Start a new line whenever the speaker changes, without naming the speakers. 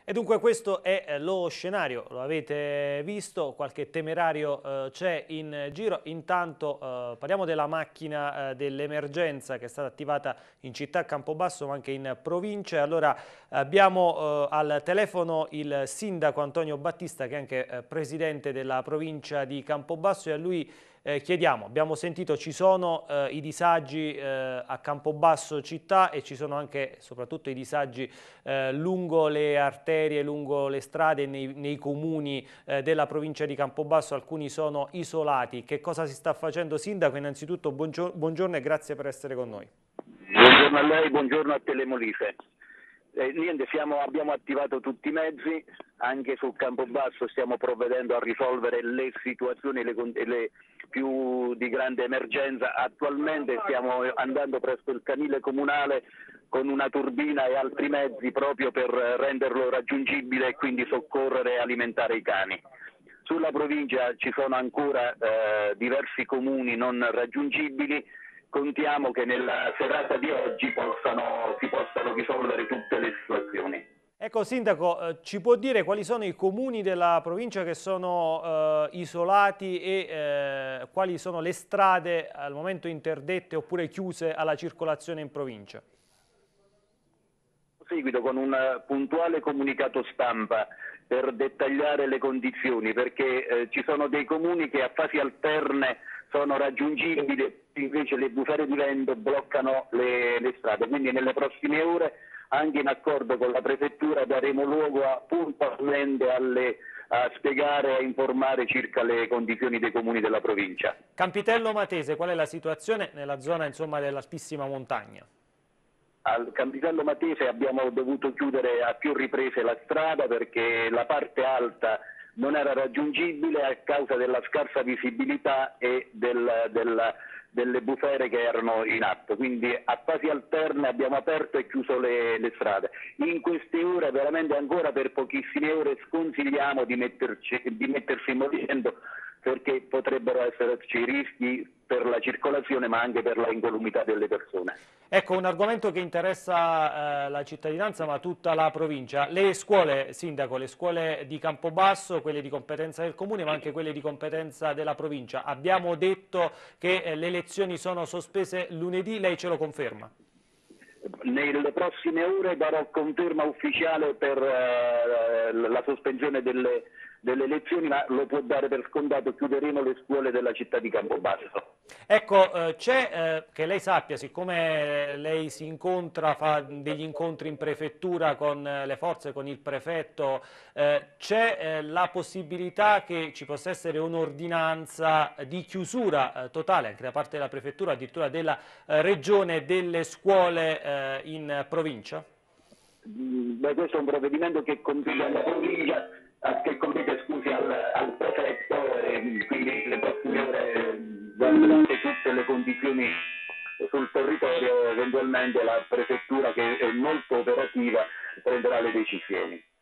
E dunque questo è lo scenario, lo avete visto, qualche temerario c'è in giro. Intanto parliamo della macchina dell'emergenza che è stata attivata in città Campobasso ma anche in provincia. Allora abbiamo al telefono il sindaco Antonio Battista, che è anche presidente della provincia di Campobasso, e a lui chiediamo, abbiamo sentito ci sono i disagi a Campobasso città e ci sono anche soprattutto i disagi lungo le arterie, lungo le strade nei comuni della provincia di Campobasso. Alcuni sono isolati. Che cosa si sta facendo, sindaco? Innanzitutto buongiorno e grazie per essere con noi.
Buongiorno a lei, buongiorno a Telemolise. Niente, abbiamo attivato tutti i mezzi, anche sul Campobasso stiamo provvedendo a risolvere le situazioni le più di grande emergenza. Attualmente stiamo andando presso il canile comunale con una turbina e altri mezzi proprio per renderlo raggiungibile e quindi soccorrere e alimentare i cani. Sulla provincia ci sono ancora diversi comuni non raggiungibili. Contiamo che nella serata di oggi si possano risolvere tutte le situazioni.
Ecco, sindaco, ci può dire quali sono i comuni della provincia che sono isolati e quali sono le strade al momento interdette oppure chiuse alla circolazione in provincia?
Seguito con un puntuale comunicato stampa per dettagliare le condizioni, perché ci sono dei comuni che a fasi alterne sono raggiungibili, invece le bufere di vento bloccano le strade, quindi nelle prossime ore, anche in accordo con la prefettura, daremo luogo puntualmente a spiegare e a informare circa le condizioni dei comuni della provincia.
Campitello Matese, qual è la situazione nella zona, insomma, dell'altissima montagna?
Al Campitello Matese abbiamo dovuto chiudere a più riprese la strada perché la parte alta non era raggiungibile a causa della scarsa visibilità e delle bufere che erano in atto, quindi a fasi alterne abbiamo aperto e chiuso le strade. In queste ore, veramente ancora per pochissime ore, sconsigliamo di mettersi in movimento perché potrebbero esserci rischi per la circolazione ma anche per la incolumità delle persone.
Ecco, un argomento che interessa la cittadinanza ma tutta la provincia. Le scuole, sindaco, le scuole di Campobasso, quelle di competenza del comune ma anche quelle di competenza della provincia. Abbiamo detto che le lezioni sono sospese lunedì, lei ce lo conferma?
Nelle prossime ore darò conferma ufficiale per la sospensione delle lezioni, ma lo può dare per scontato, chiuderemo le scuole della città di Campobasso.
Ecco, c'è, che lei sappia, siccome lei si incontra, fa degli incontri in prefettura con le forze, con il prefetto, c'è la possibilità che ci possa essere un'ordinanza di chiusura totale anche da parte della prefettura, addirittura della regione, delle scuole in provincia?
Beh, questo è un provvedimento che compete alla provincia, che compete, scusi, al prefetto, e quindi le prossime ore, guardate tutte le condizioni sul territorio, eventualmente la prefettura, che è molto operativa, prenderà le decisioni.